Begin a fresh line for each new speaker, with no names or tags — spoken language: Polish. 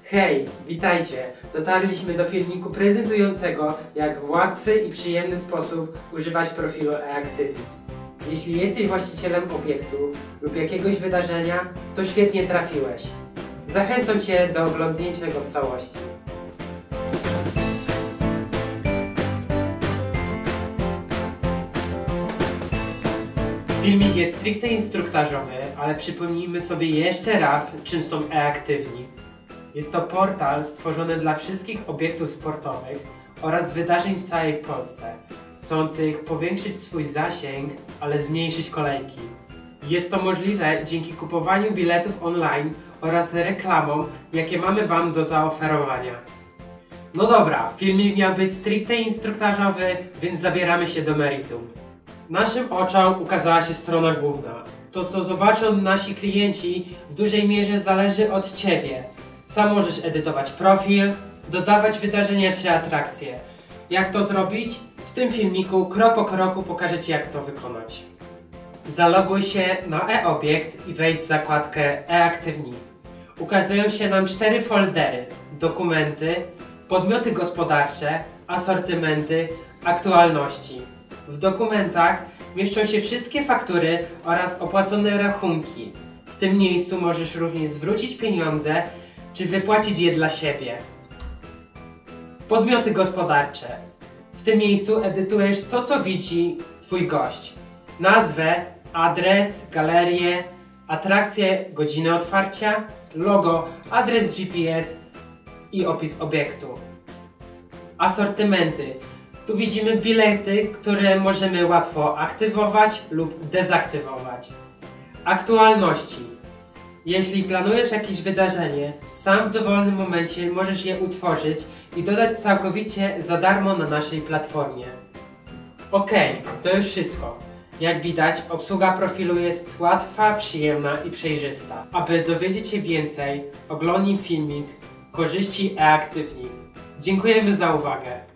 Hej, witajcie! Dotarliśmy do filmiku prezentującego, jak w łatwy i przyjemny sposób używać profilu eActivity. Jeśli jesteś właścicielem obiektu lub jakiegoś wydarzenia, to świetnie trafiłeś. Zachęcam Cię do oglądnięcia go w całości. Filmik jest stricte instruktażowy, ale przypomnijmy sobie jeszcze raz, czym są eActivity. Jest to portal stworzony dla wszystkich obiektów sportowych oraz wydarzeń w całej Polsce, chcących powiększyć swój zasięg, ale zmniejszyć kolejki. Jest to możliwe dzięki kupowaniu biletów online oraz reklamom, jakie mamy Wam do zaoferowania. No dobra, filmik miał być stricte instruktażowy, więc zabieramy się do meritum. Naszym oczom ukazała się strona główna. To, co zobaczą nasi klienci, w dużej mierze zależy od Ciebie. Sam możesz edytować profil, dodawać wydarzenia czy atrakcje. Jak to zrobić? W tym filmiku krok po kroku pokażę Ci, jak to wykonać. Zaloguj się na eObiekt i wejdź w zakładkę eActivity. Ukazują się nam 4 foldery: dokumenty, podmioty gospodarcze, asortymenty, aktualności. W dokumentach mieszczą się wszystkie faktury oraz opłacone rachunki. W tym miejscu możesz również zwrócić pieniądze czy wypłacić je dla siebie. Podmioty gospodarcze. W tym miejscu edytujesz to, co widzi Twój gość. Nazwę, adres, galerię, atrakcje, godzinę otwarcia, logo, adres GPS i opis obiektu. Asortymenty. Tu widzimy bilety, które możemy łatwo aktywować lub dezaktywować. Aktualności. Jeśli planujesz jakieś wydarzenie, sam w dowolnym momencie możesz je utworzyć i dodać całkowicie za darmo na naszej platformie. Ok, to już wszystko. Jak widać, obsługa profilu jest łatwa, przyjemna i przejrzysta. Aby dowiedzieć się więcej, oglądnij filmik Korzyści eActivity. Dziękujemy za uwagę.